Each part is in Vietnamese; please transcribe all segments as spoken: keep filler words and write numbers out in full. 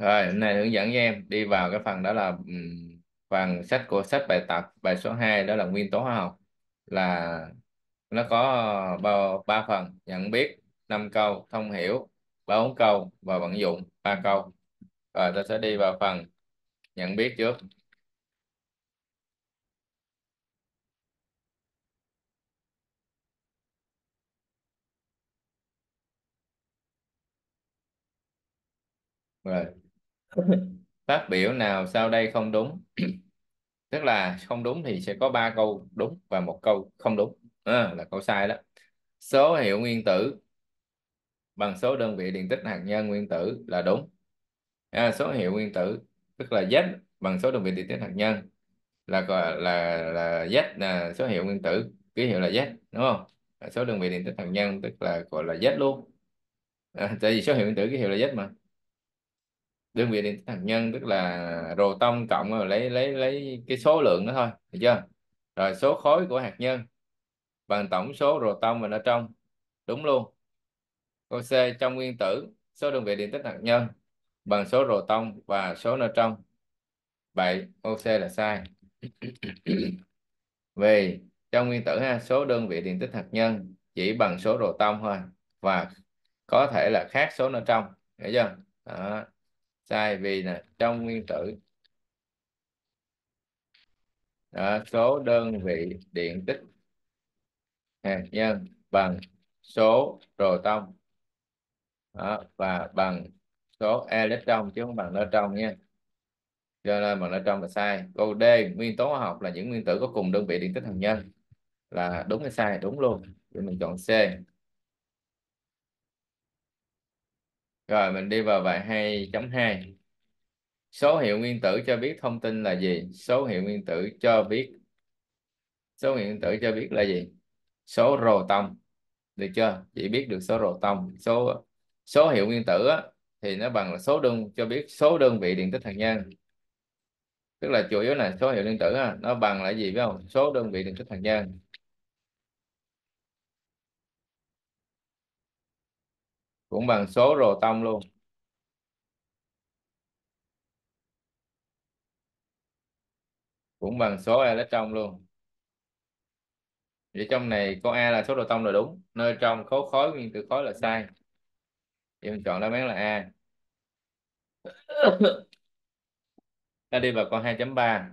Rồi, hôm nay hướng dẫn với em đi vào cái phần đó là ừm, phần sách của sách bài tập bài số hai, đó là nguyên tố hóa học. Là nó có bao ba phần: nhận biết năm câu, thông hiểu ba bốn câu, và vận dụng ba câu. Rồi tôi sẽ đi vào phần nhận biết trước. Rồi, phát biểu nào sau đây không đúng? Tức là không đúng thì sẽ có ba câu đúng và một câu không đúng. À, là câu sai đó. Số hiệu nguyên tử bằng số đơn vị điện tích hạt nhân nguyên tử là đúng. À, số hiệu nguyên tử tức là Z bằng số đơn vị điện tích hạt nhân là gọi là là Z, là số hiệu nguyên tử, ký hiệu là Z, đúng không? À, số đơn vị điện tích hạt nhân tức là gọi là Z luôn. À, tại vì số hiệu nguyên tử ký hiệu là Z mà. Đơn vị điện tích hạt nhân tức là proton cộng rồi lấy lấy lấy cái số lượng đó thôi, được chưa? Rồi số khối của hạt nhân bằng tổng số proton và neutron, đúng luôn. Câu C, trong nguyên tử số đơn vị điện tích hạt nhân bằng số proton và số neutron. Vậy câu C là sai. Vì trong nguyên tử ha, số đơn vị điện tích hạt nhân chỉ bằng số proton thôi, và có thể là khác số neutron, hiểu chưa? Đó. Sai vì nè, trong nguyên tử đó, số đơn vị điện tích hạt nhân bằng số proton đó, và bằng số electron chứ không bằng neutron nha. Cho nên bằng neutron là sai. Câu D, nguyên tố hóa học là những nguyên tử có cùng đơn vị điện tích hạt nhân, là đúng hay sai? Đúng luôn. Thì mình chọn C. Rồi mình đi vào bài hai chấm hai. Số hiệu nguyên tử cho biết thông tin là gì? Số hiệu nguyên tử cho biết số hiệu nguyên tử cho biết là gì? Số proton, được chưa? Chỉ biết được số proton. Số số hiệu nguyên tử á, thì nó bằng là số đơn, cho biết số đơn vị điện tích hạt nhân. Tức là chủ yếu là số hiệu nguyên tử á, nó bằng là gì biết không? Số đơn vị điện tích hạt nhân, cũng bằng số proton luôn, cũng bằng số electron luôn. Vậy trong này câu A là số proton là đúng, nơi trong khối khối nguyên tử khối là sai. Vậy mình chọn đáp án là A. Ta đi vào câu hai chấm ba.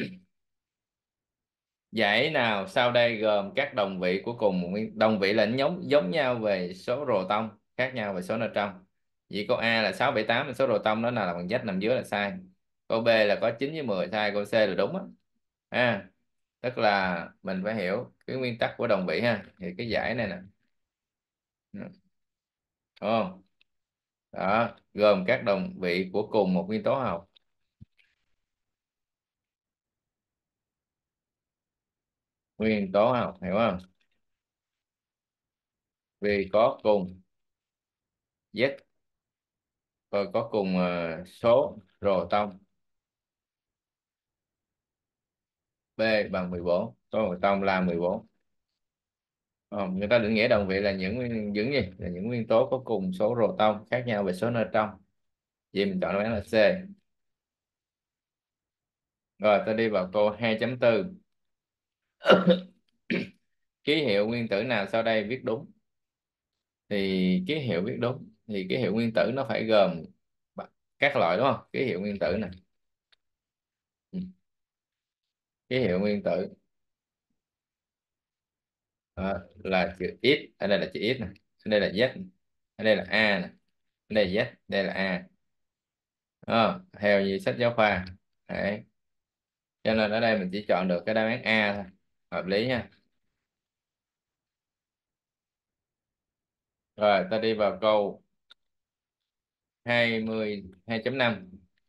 Giải nào sau đây gồm các đồng vị của cùng một nguyên đồng vị là nhóm giống nhau về số proton, khác nhau về số neutron. Vậy câu A là sáu bảy tám là số proton, đó nào là bằng Z nằm dưới là sai. Câu B là có chín với mười sai. Câu C là đúng á. À, tức là mình phải hiểu cái nguyên tắc của đồng vị ha. Thì cái giải này nè, đúng không? Đó, gồm các đồng vị của cùng một nguyên tố học. Nguyên tố học, hiểu không? Vì có cùng Z, rồi có cùng ờ, số proton. B bằng mười bốn, số proton là mười bốn. Ờ, người ta định nghĩa đồng vị là những nguyên những gì là những nguyên tố có cùng số proton, khác nhau về số neutron. Vậy mình chọn đáp án là C. Rồi ta đi vào câu hai chấm bốn. Ký hiệu nguyên tử nào sau đây viết đúng? Thì ký hiệu viết đúng thì ký hiệu nguyên tử nó phải gồm các loại, đúng không? Ký hiệu nguyên tử này, ừ. Ký hiệu nguyên tử đó, là chữ X, ở đây là chữ X này, ở đây là Z này, ở đây là A này, ở đây là Z, đây là A. Đó, theo như sách giáo khoa. Đấy. Cho nên ở đây mình chỉ chọn được cái đáp án A thôi, hợp lý nha. Rồi ta đi vào câu hai mươi hai chấm năm.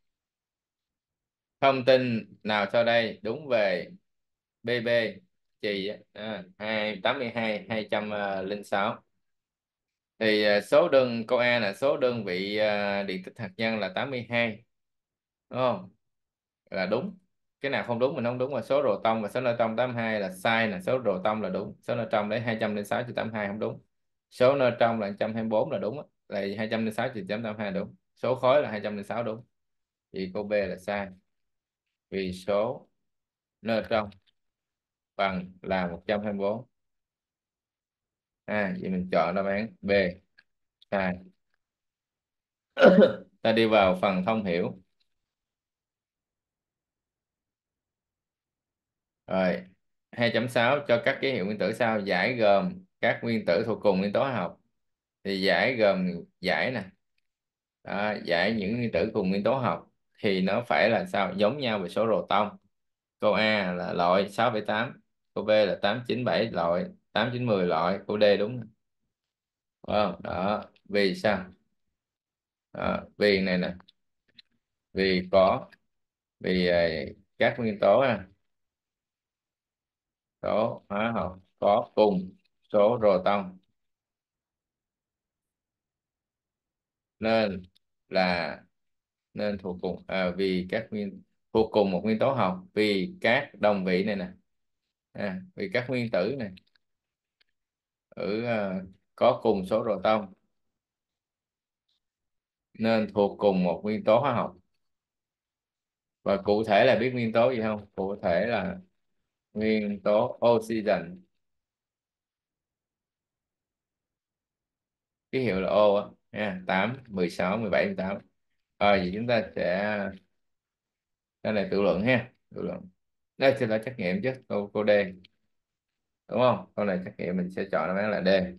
Thông tin nào sau đây đúng về bê bê chì á, à, hai tám mươi hai hai trăm lẻ sáu? Thì à, số đơn câu A là số đơn vị à, điện tích hạt nhân là tám mươi hai, đúng không? Là đúng. Cái nào không đúng mình không đúng, là số proton và số neutron tám mươi hai là sai nè. Số proton là đúng, số neutron lấy hai trăm lẻ sáu trừ tám mươi hai không đúng. Số neutron là một trăm hai mươi bốn là đúng á, là hai trăm lẻ sáu trừ tám mươi hai đúng. Số khối là hai trăm lẻ sáu đúng. Thì câu B là sai, vì số n trong bằng là một trăm hai mươi bốn. À vậy mình chọn đáp án B, sai. Ta đi vào phần thông hiểu. Rồi, hai chấm sáu cho các ký hiệu nguyên tử sau. Giải gồm các nguyên tử thuộc cùng nguyên tố hóa học. Thì giải gồm giải nè. Đó, giải những nguyên tử cùng nguyên tố hóa học thì nó phải là sao? Giống nhau về số proton. Câu A là loại sáu phẩy tám, câu B là tám chín bảy loại, tám chín mười loại, câu D đúng. Ờ, đó, vì sao? Đó, vì này nè, vì có, vì à, các nguyên tố ha, số hóa học có cùng số proton nên là, nên thuộc cùng à, vì các nguyên thuộc cùng một nguyên tố học, vì các đồng vị này nè, à, vì các nguyên tử này ở à, có cùng số proton nên thuộc cùng một nguyên tố hóa học. Và cụ thể là biết nguyên tố gì không? Cụ thể là nguyên tố oxygen, ký hiệu là O á nha. Tám, mười sáu, mười bảy, mười tám. Rồi vậy chúng ta sẽ, cái này tự luận ha, tự luận. Đây sẽ là trắc nghiệm chứ, câu câu D đúng không? Câu này trắc nghiệm mình sẽ chọn đáp án là D.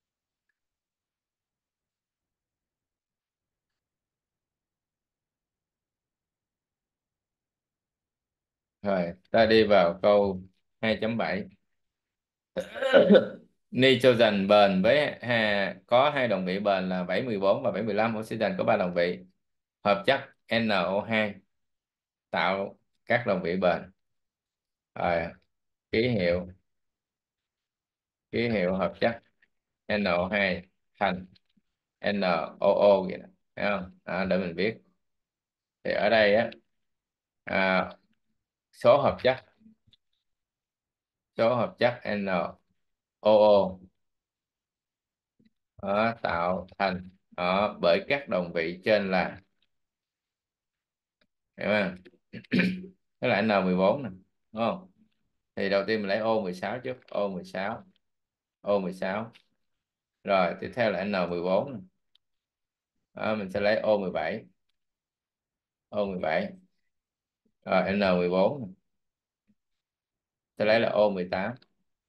Rồi ta đi vào câu hai chấm bảy. Nitrogen bền với ha, có hai đồng vị bền là bảy mười bốn và bảy mười lăm. Oxygen có ba đồng vị. Hợp chất N O hai tạo các đồng vị bền. Rồi, ký hiệu, ký hiệu hợp chất N O hai thành N O O vậy đó. Thấy không? À, để mình viết. Thì ở đây á, à, số hợp chất, số hợp chất N O O đó, tạo thành đó, bởi các đồng vị trên là, hiểu không? Đó là N mười bốn nè, đúng không? Thì đầu tiên mình lấy O mười sáu trước, O mười sáu, O mười sáu. Rồi tiếp theo là N mười bốn nè. Đó, mình sẽ lấy O mười bảy, O mười bảy. Rồi N mười bốn nè. Sẽ lấy là O mười tám.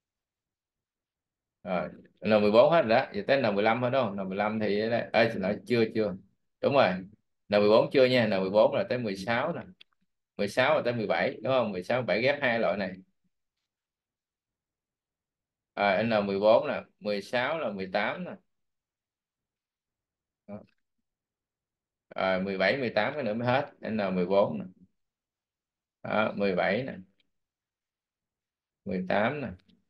Rồi N mười bốn hết rồi đó, giờ tới N mười lăm hết đúng không? N mười lăm thì ở đây, ê, xin lỗi, chưa chưa. Đúng rồi. N mười bốn chưa nha, N mười bốn là tới mười sáu nè. mười sáu là tới mười bảy đúng không? mười sáu, bảy ghép hai loại này. À, N mười bốn nè, mười sáu là mười tám nè. Đó. À, mười bảy, mười tám cái nữa mới hết. N mười bốn nè. Đó, mười bảy nè, mười tám nè.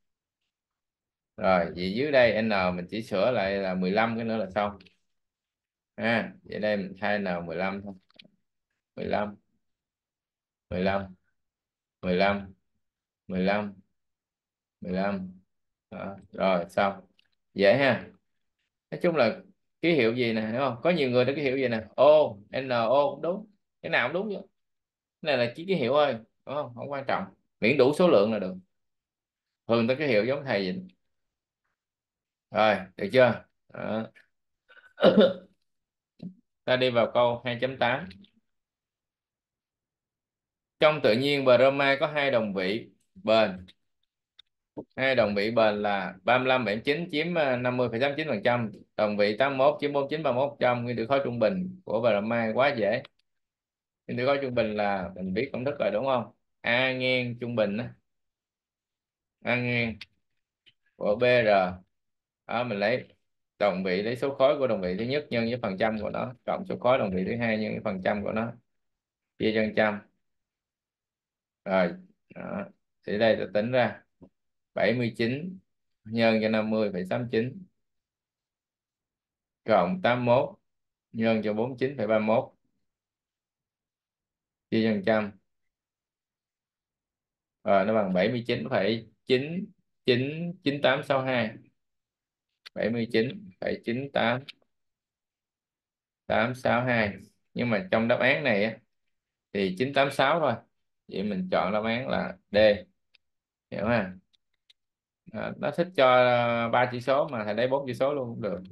Rồi, vậy dưới đây N mình chỉ sửa lại là mười lăm cái nữa là xong. À, vậy đây mình thay N mười lăm thôi. mười lăm, mười lăm, mười lăm, mười lăm, mười lăm. Đó. Rồi xong. Dễ ha. Nói chung là ký hiệu gì nè, đúng không? Có nhiều người đã ký hiệu gì nè. O, N O cũng đúng. Cái nào cũng đúng chứ. Cái này là chỉ ký hiệu thôi, đúng không? Không quan trọng. Miễn đủ số lượng là được. Thường tới ký hiệu giống thầy vậy. Rồi, được chưa? Đó. Ta đi vào câu hai chấm tám. Trong tự nhiên bromine có hai đồng vị bền. Hai đồng vị bền là ba mươi lăm phẩy chín chiếm ờ, năm mươi phẩy tám mươi chín phần trăm, đồng vị tám mươi mốt chiếm bốn mươi chín phẩy ba mươi mốt phần trăm. Nguyên tử khối trung bình của bromine quá dễ. Nguyên tử khối trung bình là mình biết công thức rồi đúng không? A ngang trung bình á, A ngang của bê rờ. Đó, mình lấy đồng vị, lấy số khối của đồng vị thứ nhất nhân với phần trăm của nó, cộng số khối đồng vị thứ hai nhân với phần trăm của nó, chia cho trăm. Rồi đó. Thì đây ta tính ra bảy mươi chín nhân cho năm mươi phẩy tám mươi chín cộng tám mươi mốt nhân cho bốn mươi chín phẩy ba mươi mốt chia cho trăm. Rồi nó bằng bảy mươi chín phẩy chín chín chín tám sáu hai. bảy mươi chín phẩy chín tám tám sáu hai. Nhưng mà trong đáp án này á, thì chín tám sáu thôi. Vậy mình chọn đáp án là D, hiểu ha. À, nó thích cho ba chỉ số mà thầy lấy bốn chỉ số luôn cũng được.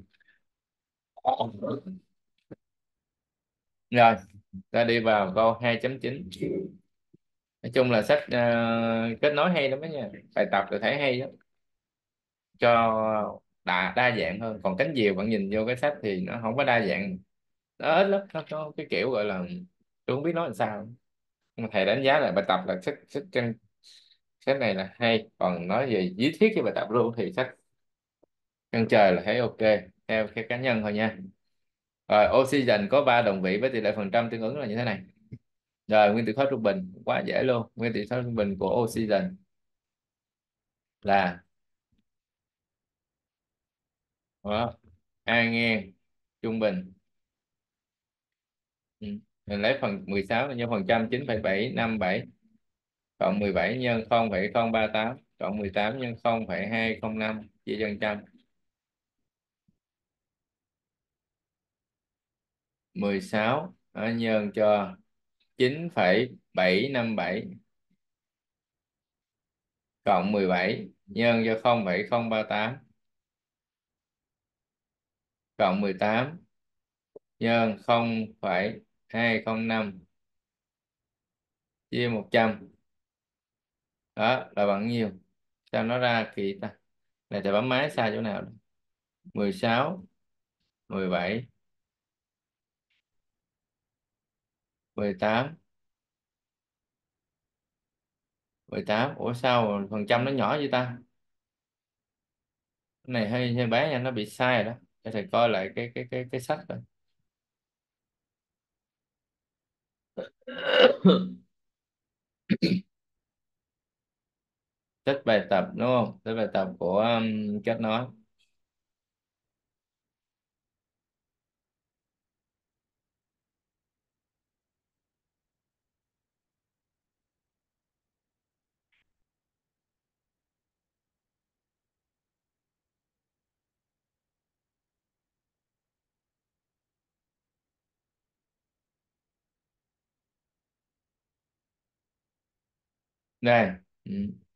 Rồi, ta đi vào câu hai chấm chín. Nói chung là sách ờ, kết nối hay lắm đó nha, bài tập tôi thấy hay lắm, cho đa, đa dạng hơn. Còn cánh diều bạn nhìn vô cái sách thì nó không có đa dạng, nó ít lắm, nó có cái kiểu gọi là tôi không biết nói làm sao. Nhưng mà thầy đánh giá là bài tập là sách sách chân, sách này là hay. Còn nói về lý thuyết với bài tập luôn thì sách chân trời là thấy ok, theo cái cá nhân thôi nha. Rồi oxygen có ba đồng vị với tỷ lệ phần trăm tương ứng là như thế này. Rồi nguyên tử khối trung bình quá dễ luôn, nguyên tử khối trung bình của oxygen là đó, A ngang trung bình. Ừ. Mình lấy phần mười sáu nhân phần trăm chín phẩy bảy năm bảy, cộng mười bảy nhân không phẩy không ba tám, cộng mười tám nhân không phẩy hai không năm chia cho trăm. mười sáu đó, nhân cho chín phẩy bảy năm bảy, cộng mười bảy nhân cho không phẩy không ba tám, cộng mười tám nhân không phẩy hai không năm chia một trăm. Đó là bằng nhiêu? Sao nó ra kỳ ta? Này thì bấm máy sai chỗ nào? mười sáu, mười bảy, mười tám, mười tám. Ủa sao phần trăm nó nhỏ vậy ta? Cái này hơi hơi bé nha, nó bị sai rồi đó. Để thầy coi lại cái cái cái cái sách rồi. Sách bài tập đúng không? Sách bài tập của um, kết nối. Đây. Ừ.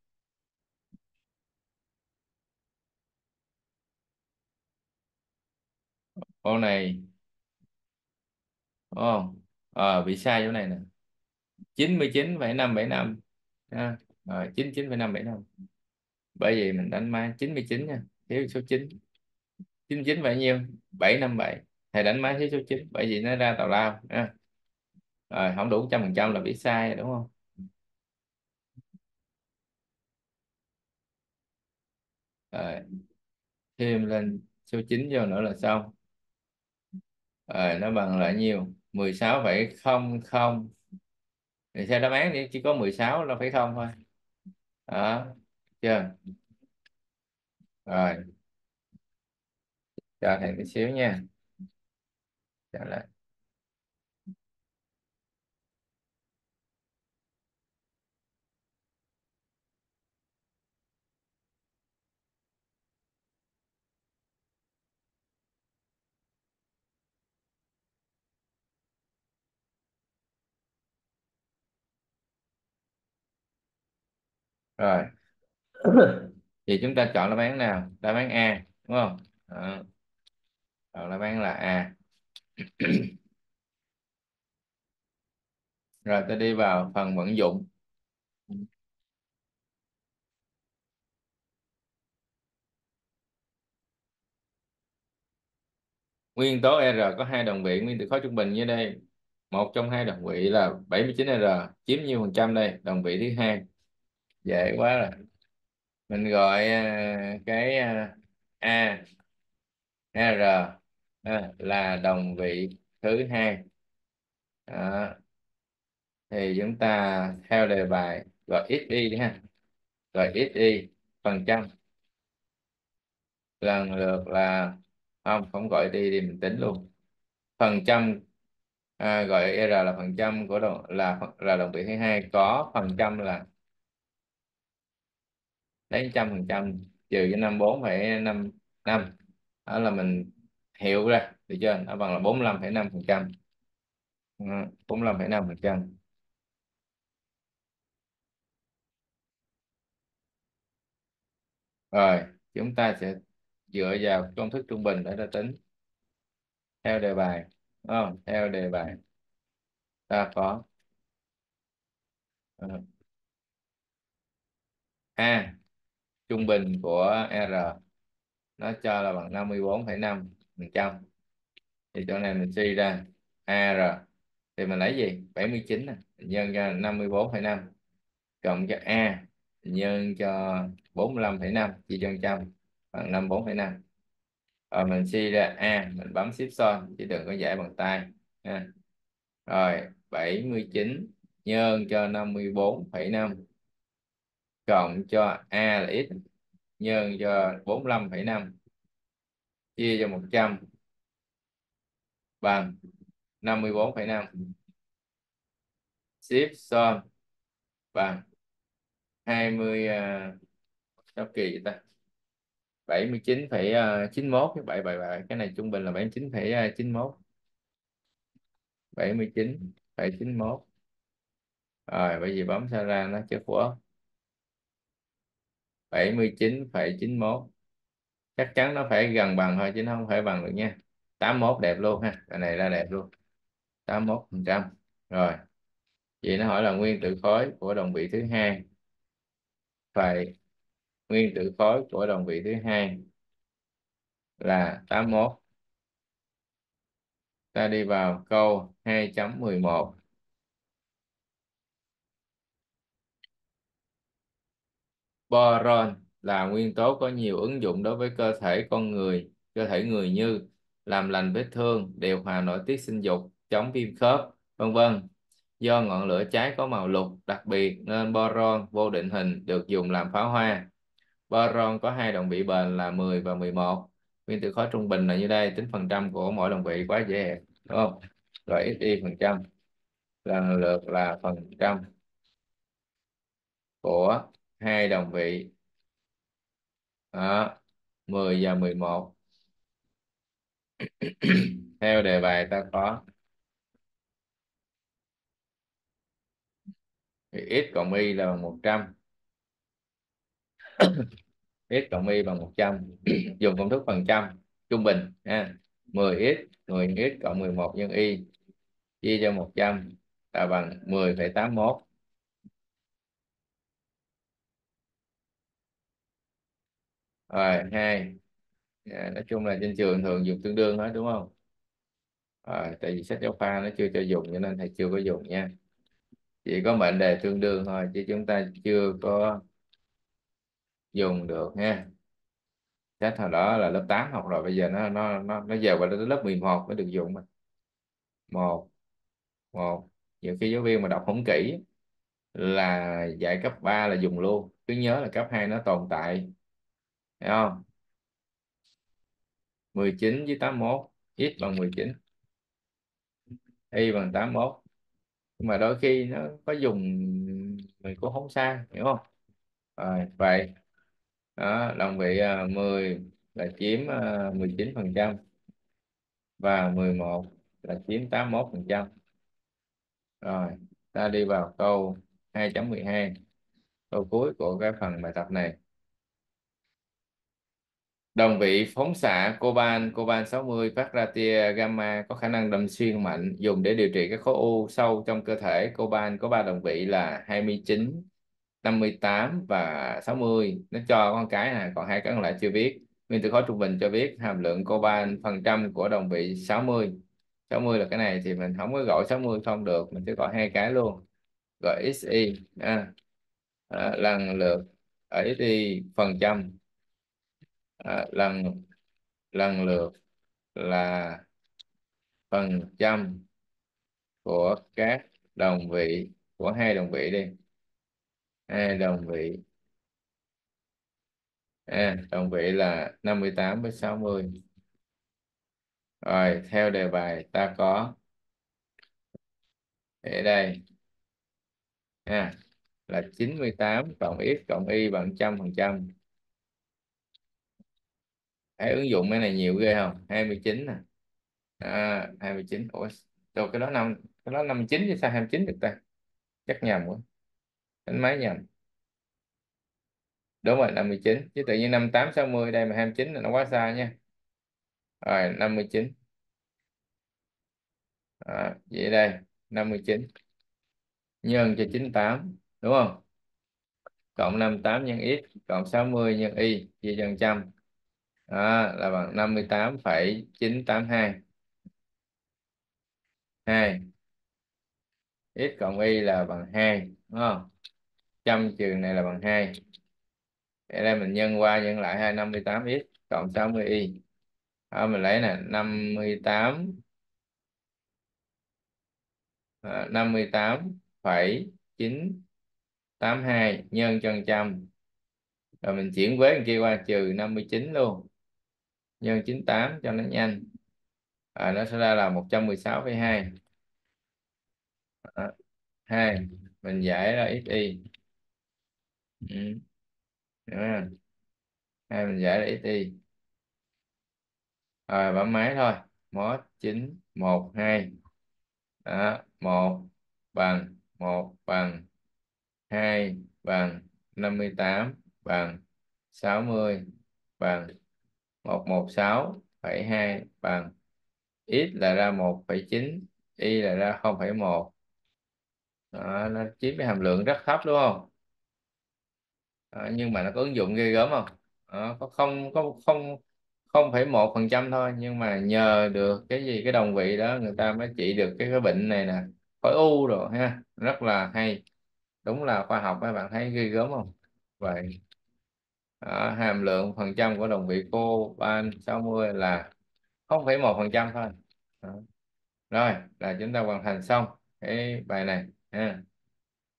Câu này đúng không? Ờ, bị sai chỗ này nè. chín mươi chín phẩy năm bảy năm ha. Rồi chín mươi chín phẩy năm bảy năm. Bởi vì mình đánh máy chín mươi chín nha, thiếu số chín. chín mươi chín phải nhiêu? bảy năm bảy. Thầy đánh máy thiếu số chín bởi vì nó ra tào lao ha. Rồi không đủ trăm phần trăm là bị sai rồi, đúng không? Rồi thêm lên số chín vô nữa là xong. Rồi nó bằng lại nhiêu? mười sáu phẩy không không. Thì theo đáp án thì chỉ có mười sáu là phẩy không thôi. Đó chưa? Rồi cho thầy một xíu nha. Trả lại. Rồi thì chúng ta chọn đáp án nào? Đáp án A đúng không? Đó. Chọn đáp án là A. Rồi ta đi vào phần vận dụng. Nguyên tố R có hai đồng vị nguyên tử khối trung bình như đây. Một trong hai đồng vị là bảy mươi chín R, chiếm nhiêu phần trăm đây? Đồng vị thứ hai. Dễ quá rồi. Mình gọi à, cái à, A R à, là đồng vị thứ hai. Đó. Thì chúng ta theo đề bài gọi xy đi ha. Gọi xy phần trăm lần lượt là, không không gọi đi thì mình tính luôn. Phần trăm à, gọi R là phần trăm của đồng là là đồng vị thứ hai, có phần trăm là lấy trăm phần trăm trừ cho năm bốn phẩy năm năm. Đó là mình hiểu ra được chưa? Nó bằng là bốn mươi lăm phẩy năm phần trăm. Ừ, bốn mươi lăm phẩy năm phần trăm. Rồi chúng ta sẽ dựa vào công thức trung bình để ta tính theo đề bài. Đúng theo đề bài ta có ờ, A trung bình của R nó cho là bằng năm mươi bốn phẩy năm phần trăm, thì chỗ này mình suy ra a rờ thì mình lấy gì bảy mươi chín nè, nhân cho năm mươi bốn phẩy năm cộng cho A nhân cho bốn mươi lăm phẩy năm chia cho một trăm bằng năm mươi bốn phẩy năm. Rồi mình suy ra A, mình bấm shift son chứ đừng có giải bằng tay ha. Rồi bảy mươi chín nhân cho năm mươi bốn phẩy năm cộng cho A là x nhân cho bốn mươi lăm phẩy năm chia cho một trăm bằng năm mươi bốn phẩy năm. Shift son bằng hai mươi uh, sao kỳ vậy ta, bảy mươi chín phẩy chín mốt, cái bảy bảy bảy cái này trung bình là bảy mươi chín phẩy chín mốt, bảy mươi chín phẩy chín mốt. Rồi bởi vì bấm sao ra nó chết quá. bảy mươi chín phẩy chín mốt chắc chắn nó phải gần bằng thôi chứ nó không phải bằng được nha. tám mươi mốt đẹp luôn ha, cái này ra đẹp luôn, tám mươi mốt phần trăm. Rồi vậy nó hỏi là nguyên tử khối của đồng vị thứ hai, phải nguyên tử khối của đồng vị thứ hai là tám mươi mốt. Ta đi vào câu hai chấm mười một. Boron là nguyên tố có nhiều ứng dụng đối với cơ thể con người, cơ thể người như làm lành vết thương, điều hòa nội tiết sinh dục, chống viêm khớp, vân vân. Do ngọn lửa cháy có màu lục đặc biệt nên boron vô định hình được dùng làm pháo hoa. Boron có hai đồng vị bền là mười và mười một. Nguyên tử khối trung bình là như đây, tính phần trăm của mỗi đồng vị quá dễ hiểu, đúng không? Rồi xy phần trăm lần lượt là phần trăm của hai đồng vị. Đó, mười và mười một. Theo đề bài ta có thì x cộng y là bằng một trăm, x cộng y bằng một trăm. Dùng công thức phần trăm trung bình ha. mười x mười x cộng mười một nhân y chia cho một trăm là bằng mười phẩy tám mốt. Rồi hai, à, nói chung là trên trường thường dùng tương đương hết đúng không? Rồi, tại vì sách giáo khoa nó chưa cho dùng cho nên thầy chưa có dùng nha, chỉ có mệnh đề tương đương thôi chứ chúng ta chưa có dùng được ha. Chắc hồi đó là lớp tám học rồi, bây giờ nó nó nó nó giờ qua đến lớp mười một mới được dùng mà. Một, một nhiều khi giáo viên mà đọc không kỹ là dạy cấp ba là dùng luôn, cứ nhớ là cấp hai nó tồn tại, thấy không? mười chín với tám mươi mốt, x bằng mười chín, y bằng tám mươi mốt, nhưng mà đôi khi nó có dùng mình cũng không sai, hiểu không? Rồi vậy đó, đồng vị à, mười là chiếm uh, mười chín phần trăm và mười một là chiếm tám mươi mốt phần trăm. Rồi ta đi vào câu hai chấm mười hai, câu cuối của cái phần bài tập này. Đồng vị phóng xạ coban coban sáu mươi phát ra tia gamma có khả năng đâm xuyên mạnh, dùng để điều trị các khối u sâu trong cơ thể. Coban có ba đồng vị là hai mươi chín, năm mươi tám và sáu mươi. Nó cho con cái nè, còn hai cái còn lại chưa biết. Nguyên tử khối trung bình cho biết hàm lượng coban phần trăm của đồng vị sáu mươi. sáu mươi là cái này thì mình không có gọi sáu mươi không được, mình sẽ gọi hai cái luôn. Gọi xy à, à, lần lượt ở xy phần trăm à, lần lần lượt là phần trăm của các đồng vị, của hai đồng vị đi, hai đồng vị à, đồng vị là năm mươi tám với sáu mươi. Rồi theo đề bài ta có ở đây à, là chín mươi tám cộng x cộng y bằng trăm phần trăm. Hãy ứng dụng cái này nhiều ghê không? hai mươi chín nè, à, hai mươi chín. Ủa đâu cái đó năm, cái đó năm mươi chín chứ sao hai mươi chín được ta? Chắc nhầm quá, đánh máy nhầm. Đúng rồi, năm mươi chín, chứ tự nhiên năm tám sáu mươi đây mà hai mươi chín là nó quá xa nha. Rồi năm mươi chín. Đó, vậy đây năm mươi chín nhân cho chín mươi tám đúng không, cộng năm mươi tám nhân x cộng sáu mươi nhân y chia cho một trăm. Đó là bằng năm mươi tám phẩy chín tám hai. Hai, x cộng y là bằng hai đúng không, trăm trừ này là bằng hai. Để đây mình nhân qua nhân lại hai, năm mươi tám x cộng sáu mươi y. Đó, mình lấy nè năm mươi tám, à, năm mươi tám phẩy chín tám hai nhân cho một trăm, rồi mình chuyển với bên kia qua trừ năm mươi chín luôn, nhân chín mươi tám cho nó nhanh. À, nó sẽ ra là một trăm mười sáu phẩy hai. Đó, hai, mình giải ra xy. Ừ. Đúng không? Hai mình giải ra xy. Rồi bấm máy thôi. Mốt chín một hai. Đó, một bằng một bằng hai bằng năm mươi tám bằng sáu mươi bằng một trăm mười sáu phẩy hai bằng x là ra một phẩy chín, y là ra không phẩy một. Đó, nó chiếm cái hàm lượng rất thấp đúng không? Đó, nhưng mà nó có ứng dụng ghê gớm không? Đó, có không có không không phẩy một phần trăm thôi, nhưng mà nhờ được cái gì, cái đồng vị đó người ta mới trị được cái cái bệnh này nè, khối u rồi ha, rất là hay. Đúng là khoa học, các bạn thấy ghê gớm không? Vậy đó, hàm lượng phần trăm của đồng vị coban sáu mươi là không phẩy một phần trăm thôi. Đó. Rồi là chúng ta hoàn thành xong cái bài này ha.